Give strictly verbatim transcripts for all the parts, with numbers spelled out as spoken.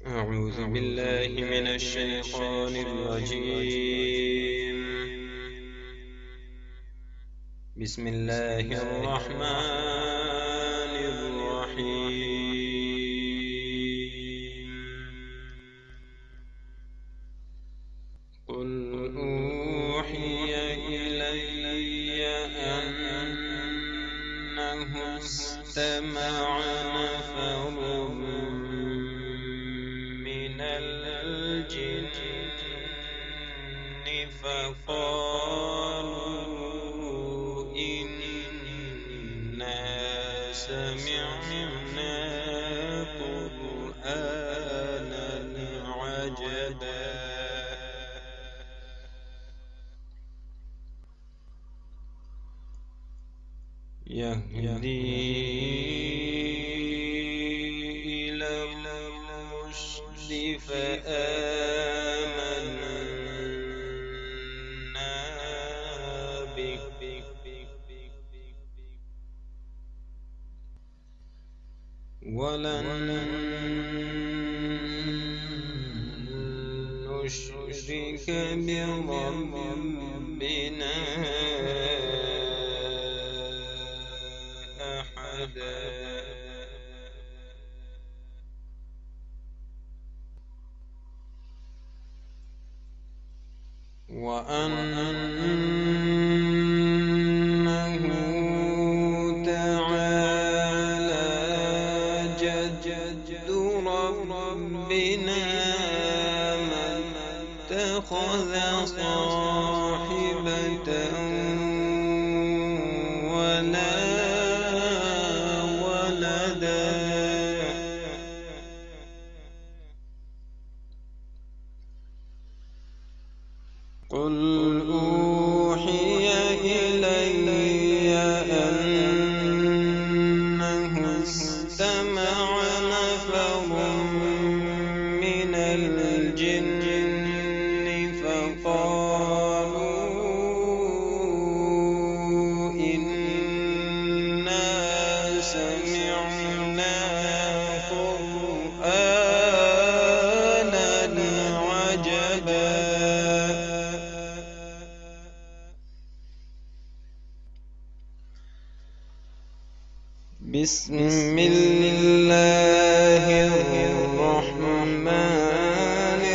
أعوذ بالله من الشيطان الرجيم. بسم الله الرحمن الرحيم. قل أوحي إلي أنه استمع نفر من الجن فقالوا إنا سمعنا قرآنا عجبا يهدي إلى الرشد فآمنا به ولن نشرك بربنا أحدا وأنه تعالى جد ربنا ما اتخذ صاحبة ولا ولدا قل أوحي إلي أنه استمع نفر من الجن فقالوا إنا سمعنا قرآنا عجبا بسم الله الرحمن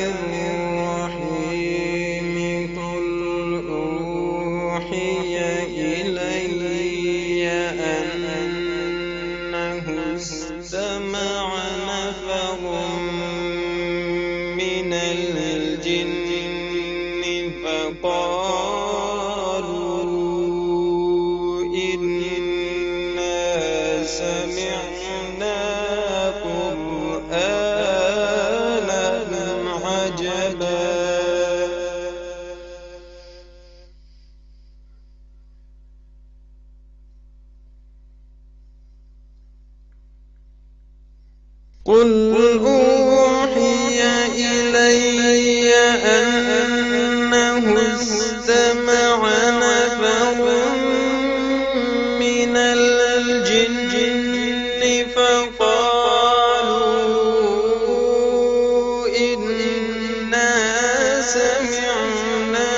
الرحيم قل أوحي إلي أنه استمع نفر من الجن فقالوا إنا سمعنا قرآنا عجبا قل أوحي إلي أنه استمع نفر من الجن فقالوا إنا سمعنا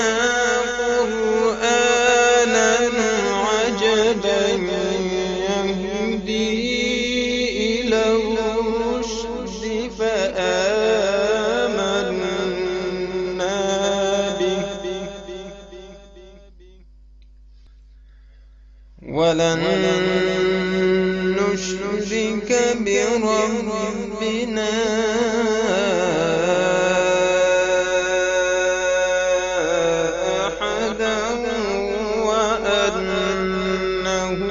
قرآنا عجبا يهدي إلى الرشد فآمنا به ولن نشرك بربنا أحدا وأنه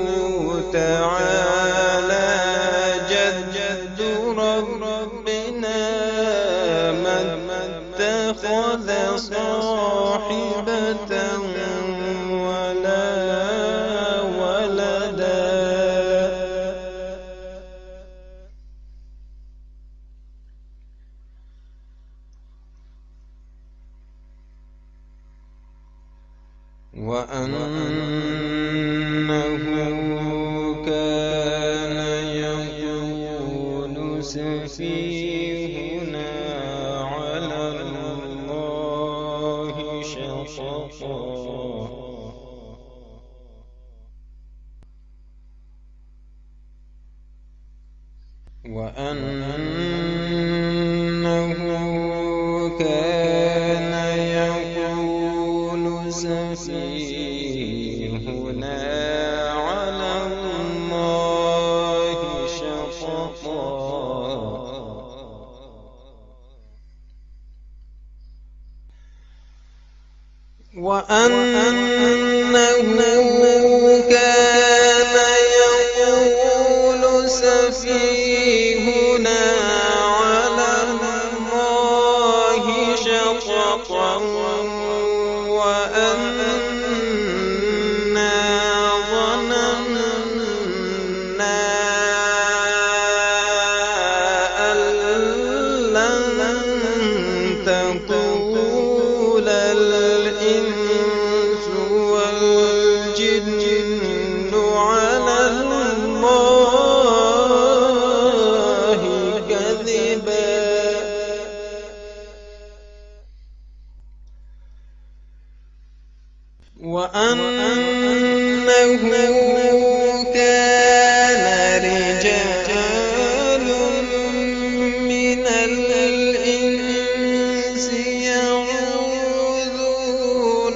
تعالى جد ربنا ما اتخذ صاحبة ولا ولدا وأنه كان يقول سفيهنا على الله شططا وأنه كان يقول سفيهنا على الله شططا وأنه كان يقول سفيهنا على الله شططا وأنا ظننا أن لن تقول الإنس والجن على الله كذبا وأنه كان رجال من الإنس يعوذون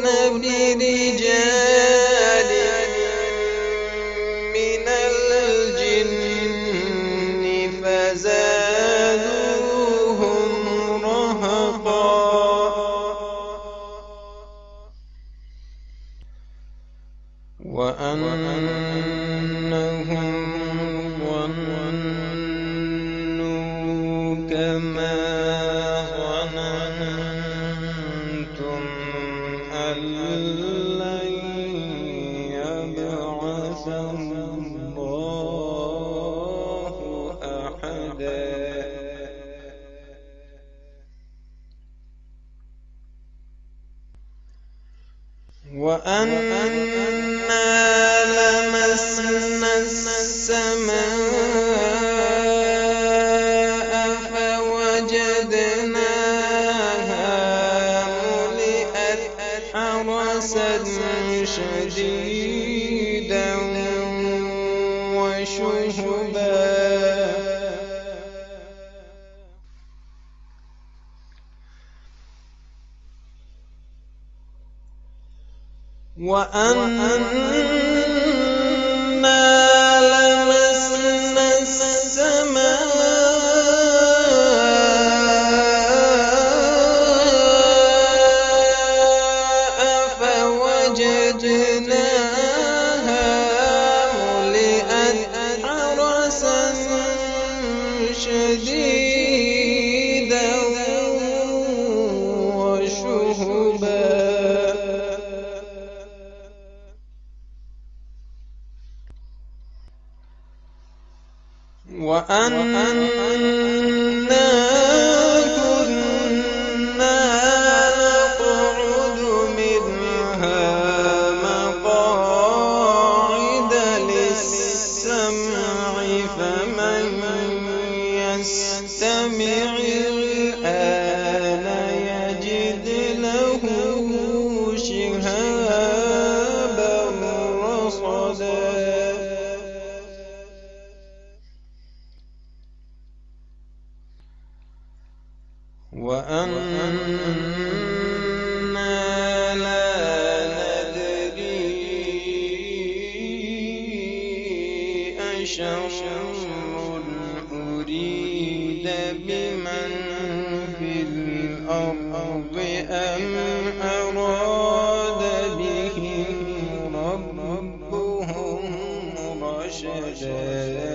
برجال من الجن فزادوهم رهقا وأنهم ظنوا كما ظننتم أن لن يبعث الله أحدا وأنا لمسنا السماء فوجدناها ملئت حرسا شديدا وشهبا وأنا لمسنا السماء فوجدناها ملئت حرسا شديدا وشهبا وأنا كنا نقعد منها مقاعد للسمع فمن يستمع الآن يجد له شهابا رصدا وأنا لا ندري أشر أريد بمن في الأرض أم أراد بهم ربهم رشدا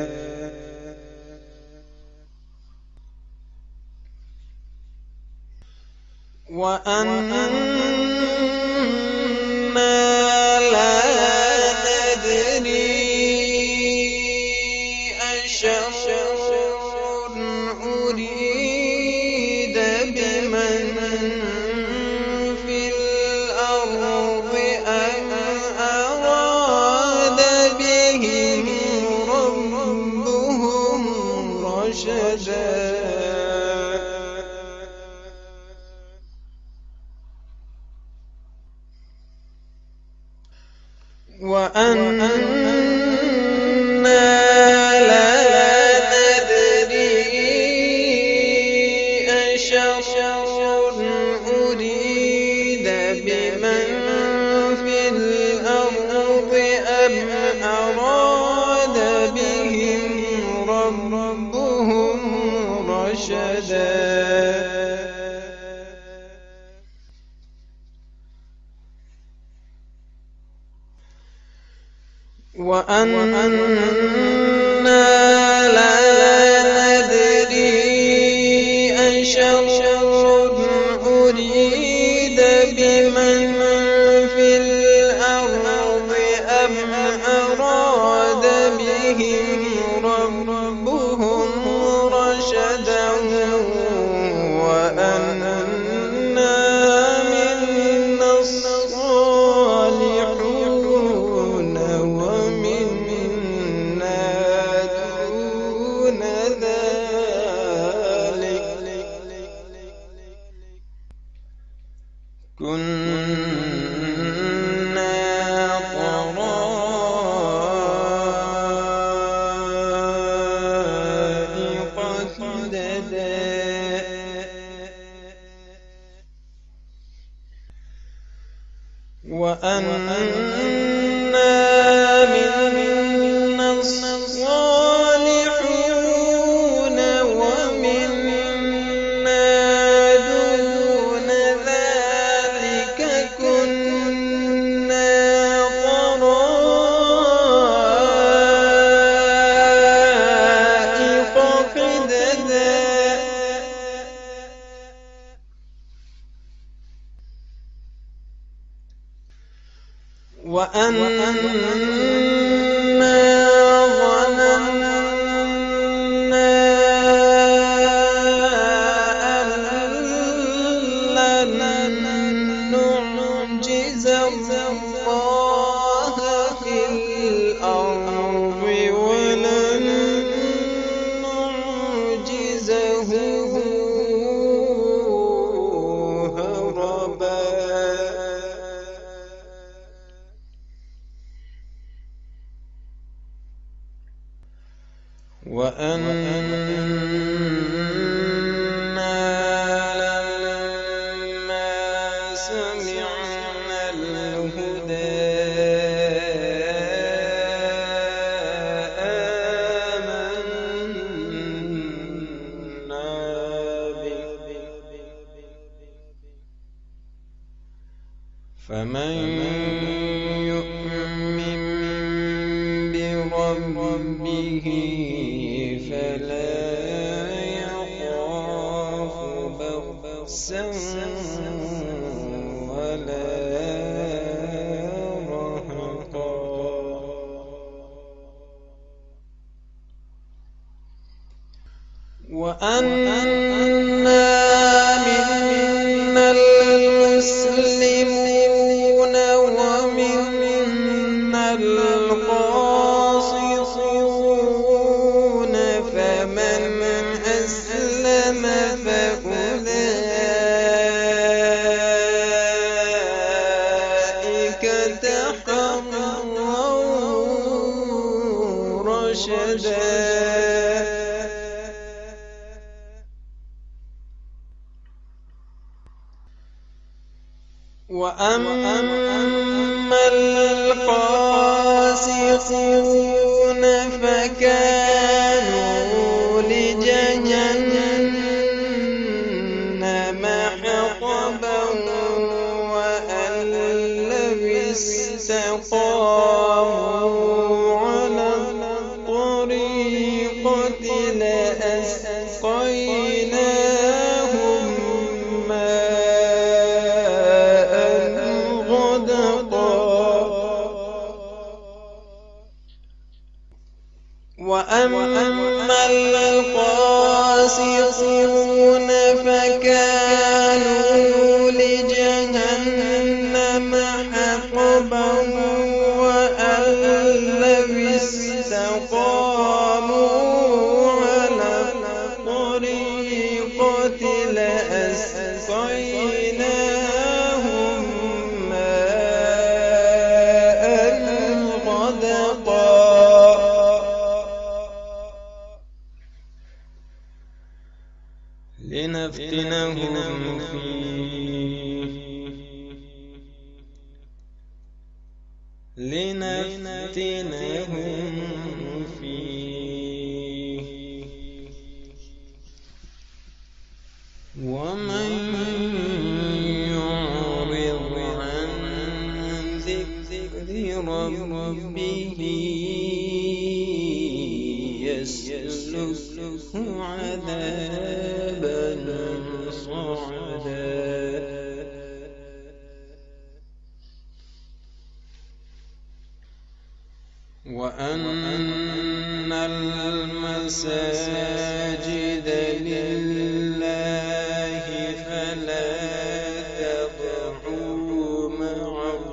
وأنا لا ندري أشر أريد بمن في الأرض أم أراد بهم ربهم رشدا وأنا لا ندري أشر أريد بمن في الأرض أم أراد بهم ربهم رشدا وأنا لا ندري أشر أريد بمن في الأرض أم أراد بهم ربهم رشدا وأنا منا الصالحون ومنا دون ذلك كنا طرائق قددا وأنا منا الصالحون ومنا دون ذلك كنا طرائق قددا وأنا ظننا أن لن نعجز الله في الأرض ولن نعجزه هربا وأنا لما سمعنا الهدى آمنا به فمن يؤمن بربه فلا يخاف بخسا ولا رهقا وأنا منا المسلمون ومنا القاسطون فمن أسلم فأولئك تحروا رشدا وأما القاسطون فكانوا لجهنم حطبا وأن لو استقاموا على الطريقة لأسقيناهم وأما القاسطون فكانوا لجهنم حطبا وأن لو استقاموا على الطريقة لأسقيناهم ماء غدقا لنفتنهم فيه لنفتنهم فيه ومن يعرض عن ذكر ربه يسلكه عذابا صعدا وأن المساجد لله فلا تدعوا مع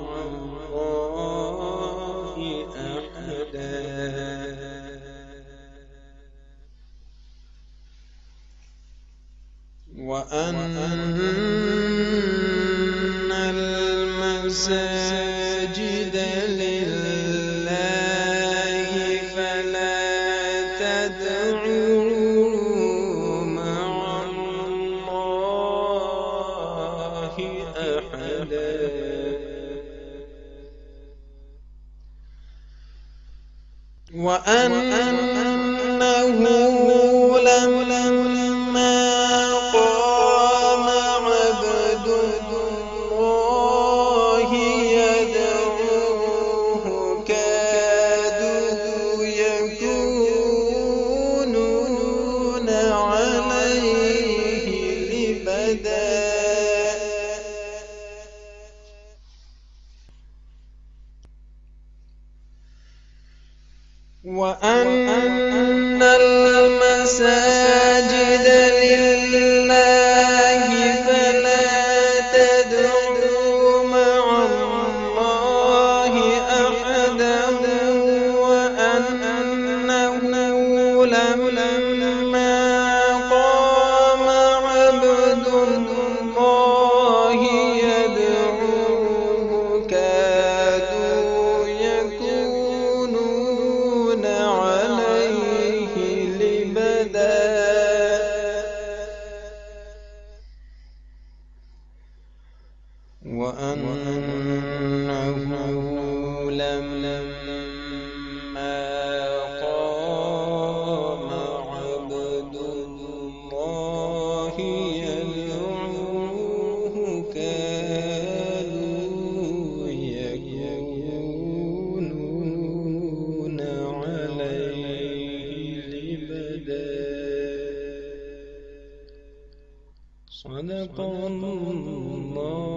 الله أحدا وأن المساجد لله فلا تدعوا مع الله أحدا وأنه لما قام عبد الله يدعوه كادوا يكونون عليه لبدا وأن المساجد لله فلا تدعوا مع الله أحدا وأنه لما قام عبد الله يدعوه كادوا يكونون عليه لبدا وأنه لما قام عبد الله يدعوه كادوا يكونون عليه لبدا صدق الله